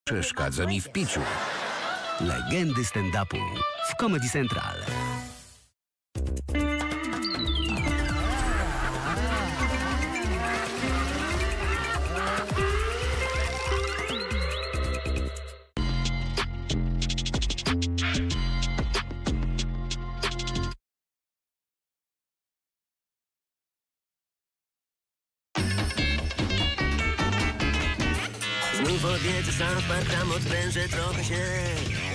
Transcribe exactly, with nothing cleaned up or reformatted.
przeszkadza mi w piciu. Legendy stand-upu w Comedy Central. Znów odwiedzę South Park, tam odprężę trochę się.